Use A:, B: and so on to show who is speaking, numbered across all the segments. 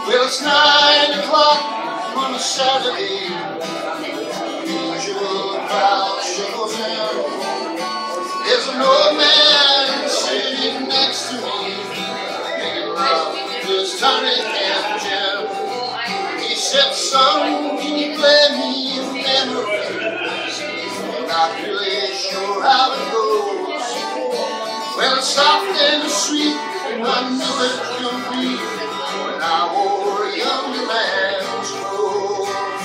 A: Well, it's 9 o'clock on a Saturday. Usual crowd shuffles in. There's an old man sitting next to me, making love to his tonic and gin. He said, "Son, can you play me a memory? I'm not really sure how it goes." Well, it's soft and sweet, and I knew it could be when I wore a young man's clothes.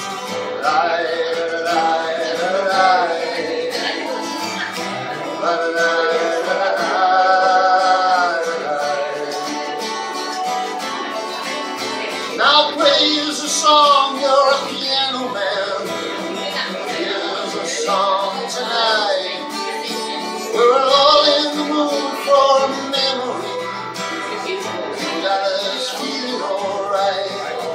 A: Now plays a song, you're a piano man. Here's a song tonight. We're all in the mood for a memory. You got us feeling alright.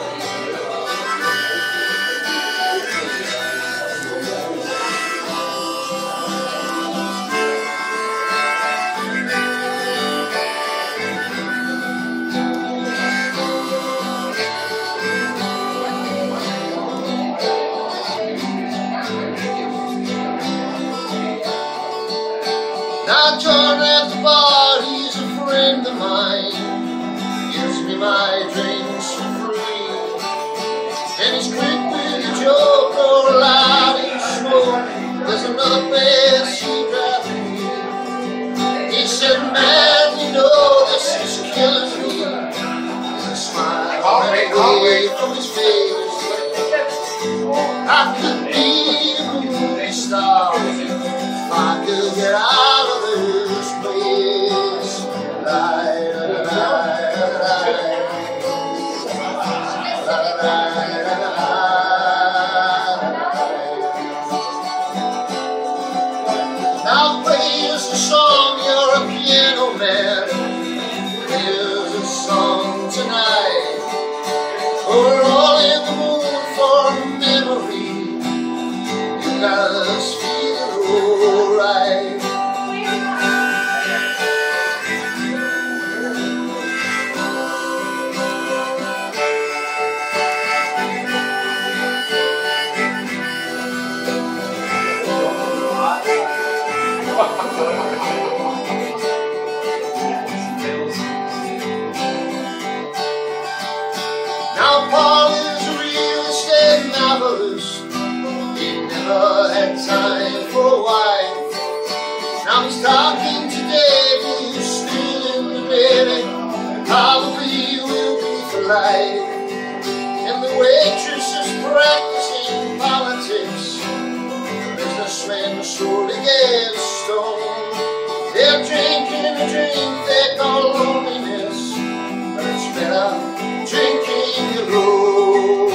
A: Now John at the bar, he's a friend of mine. Gives me my drinks for free. And he's quick with a joke or a loud and smoke. There's another place he'd rather be. He said, "Man, you know this is killing me." There's a smile away from his face. I could be a movie star if I could get out of this place. Now plays the song, you're a piano man. Here's a song tonight. We're all in the mood for a memory. You got us feeling alright. Now Paul is a real estate novelist. He never had time for a wife. Now he's talking today, he's still in the lady. Probably will be for life. And the waitress is practicing politics. The businessman slowly gets stoned. They're drinking a drink they call loneliness, but it's better drinking alone.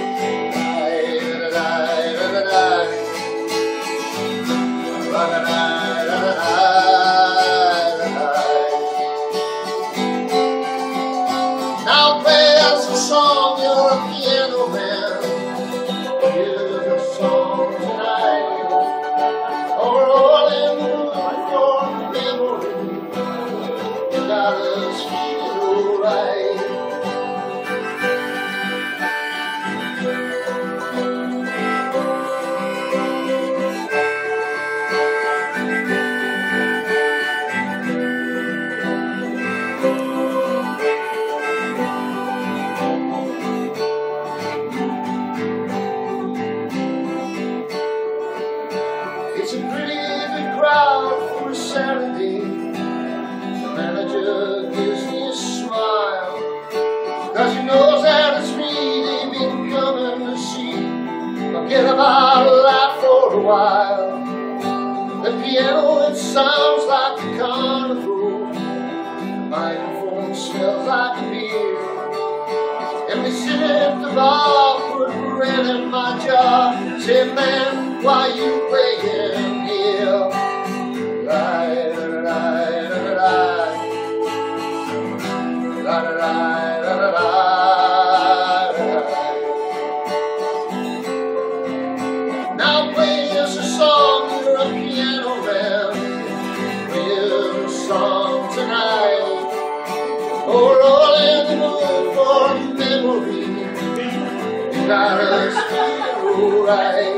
A: Now plays a song, you're a piano man. Here's a song tonight. Oh, we're all in the mood for a memory. You got us feeling alright. It's a pretty big crowd for a Saturday. The manager gives me a smile, 'cause he knows that it's me they've been coming to see. Forget about life for a while. The piano, it sounds like a carnival. The microphone smells like a beer. And we sit at the bar, put rent in my jar. Say, "Man, why you playing here?" Now play us a song, you're a piano man. Play us a song tonight. Oh, we're all in the mood for your memory. You got us feel right.